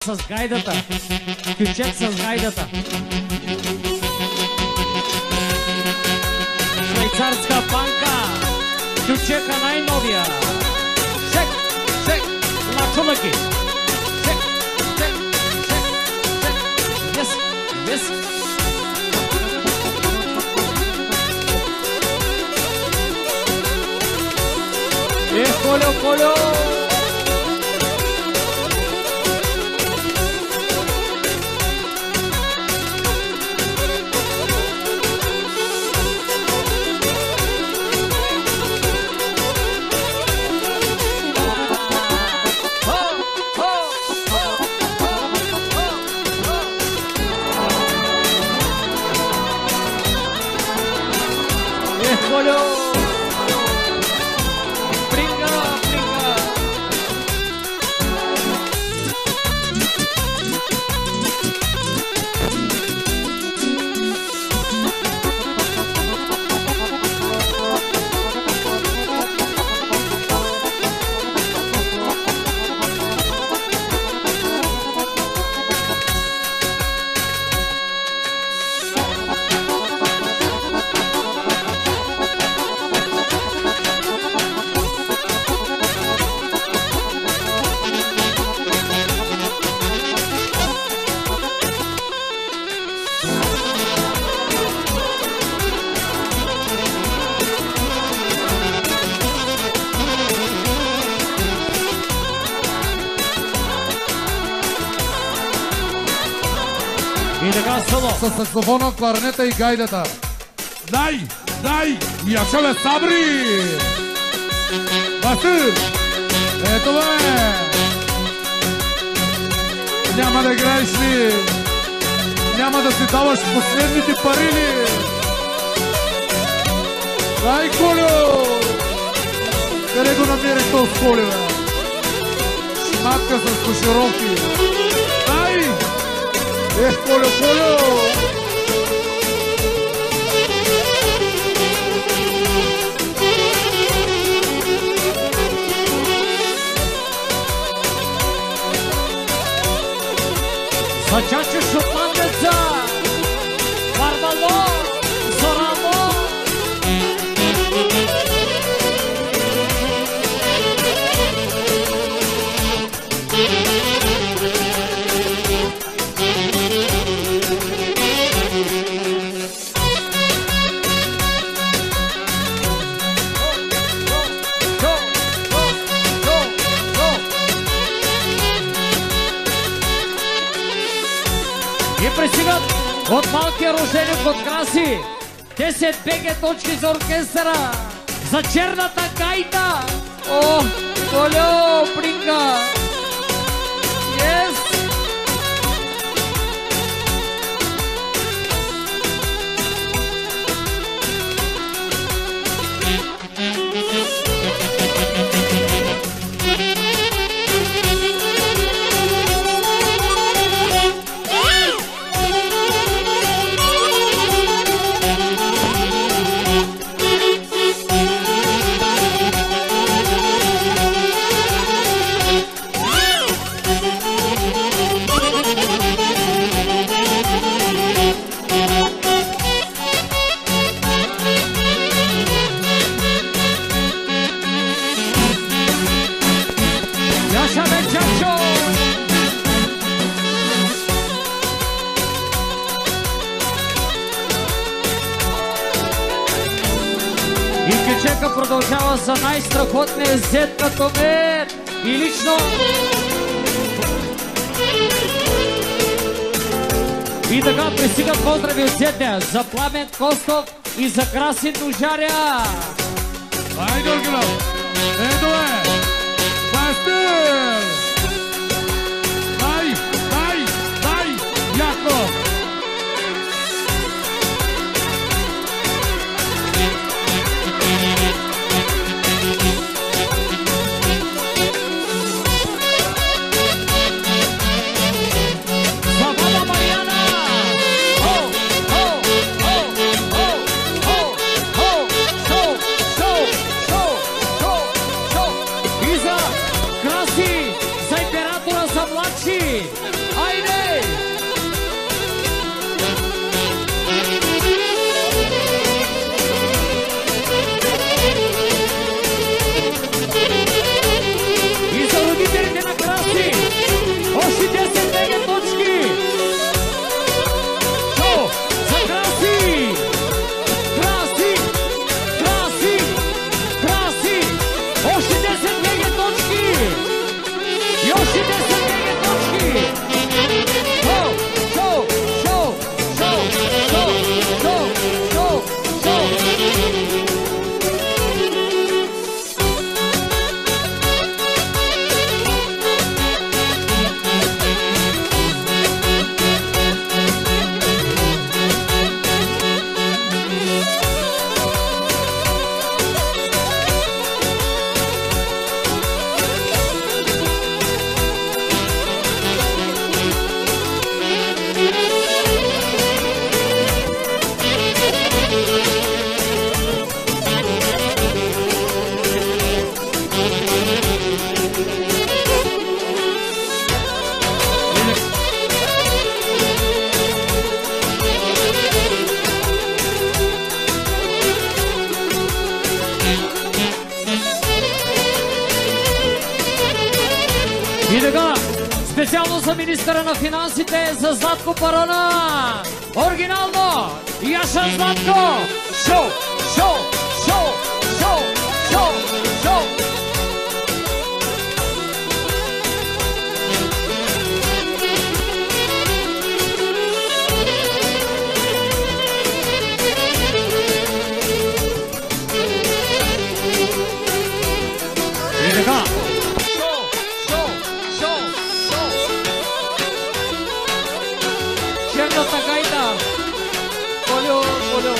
с гайдата. Кючек с гайдата. Швейцарска банка. Кючека най-новия. Шек, шек, на чулъки. Шек, шек, шек, шек. Yes, yes. Колю, Колю! Колю! С саксофона, кларнета и гайдата. Дай! Дай! Яша бе, Сабри! Васил! Ето бе! Няма да играеш ли? Няма да си даваш последните пари ли? Дай, Колю! Къде го намерих този Колю, бе? Шматка с кошировки. Дай! Ех, Колю, Колю! За чачо шотландеца! Варвало! Зорамо! Пристигат от малкия роженик от Краси 10 БГ точки за оркестъра за черната гайда. О, Колю, Бринга! Yes! Продължава за най-страхотния зет като мен и лично. И така пристигат поздрави от зетния за Пламен Костов и за Красин Дожаря. Айде, Оргинал! Ето е! Бастер! Дай! Дай! Дай! Яко! Специално за министъра на финансите, за Златко Парона. Оригинално, Яша Златко. Шоу, шоу, шоу, шоу, шоу, шоу. И така. Черната гайда. Олю, олю.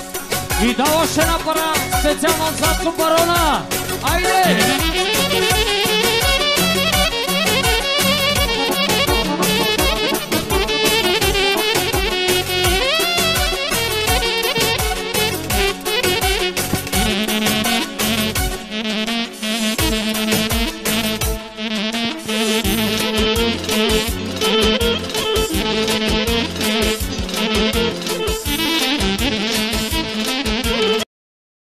И да още една пара, специално от Златко Парона. Айде!